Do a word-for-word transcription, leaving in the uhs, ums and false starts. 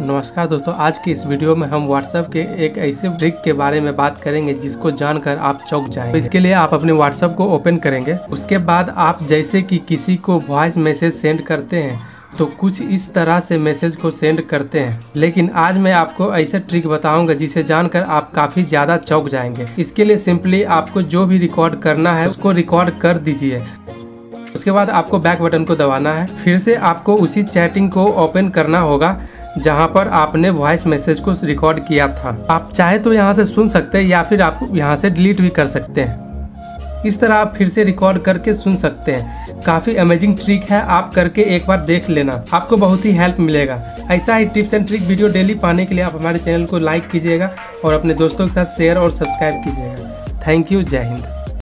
नमस्कार दोस्तों, आज की इस वीडियो में हम व्हाट्सएप के एक ऐसे ट्रिक के बारे में बात करेंगे जिसको जानकर आप चौंक जाएंगे। तो इसके लिए आप अपने व्हाट्सएप को ओपन करेंगे। उसके बाद आप जैसे कि किसी को वॉइस मैसेज सेंड करते हैं तो कुछ इस तरह से मैसेज को सेंड करते हैं। लेकिन आज मैं आपको ऐसा ट्रिक बताऊंगा जिसे जानकर आप काफ़ी ज़्यादा चौंक जाएंगे। इसके लिए सिंपली आपको जो भी रिकॉर्ड करना है उसको रिकॉर्ड कर दीजिए। उसके बाद आपको बैक बटन को दबाना है। फिर से आपको उसी चैटिंग को ओपन करना होगा जहां पर आपने वॉइस मैसेज को रिकॉर्ड किया था। आप चाहे तो यहां से सुन सकते हैं या फिर आप यहां से डिलीट भी कर सकते हैं। इस तरह आप फिर से रिकॉर्ड करके सुन सकते हैं। काफ़ी अमेजिंग ट्रिक है, आप करके एक बार देख लेना, आपको बहुत ही हेल्प मिलेगा। ऐसा ही tips and trick video daily पाने के लिए आप हमारे चैनल को लाइक कीजिएगा और अपने दोस्तों के साथ शेयर और सब्सक्राइब कीजिएगा। थैंक यू, जय हिंद।